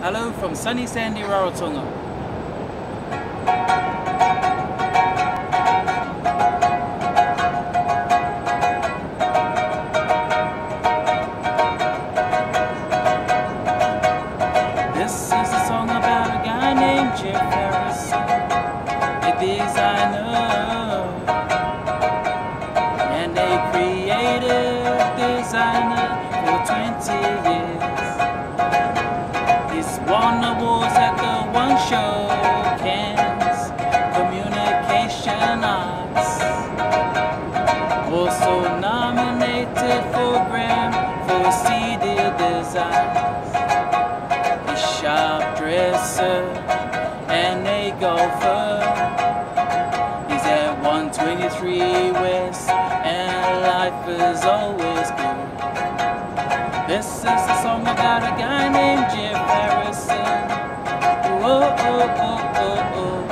Hello from sunny sandy Rarotonga. This is a song about a guy named Jeff Harrison, a designer, and a creative designer for 20 years. He's won awards at the One Show, Cannes, Communication Arts. Also nominated for Grammy for CD designs. A sharp dresser and a golfer. He's at 123 West and life is always good. This is a song about a guy named Jeff Harrison. Oh, oh, oh, oh, oh.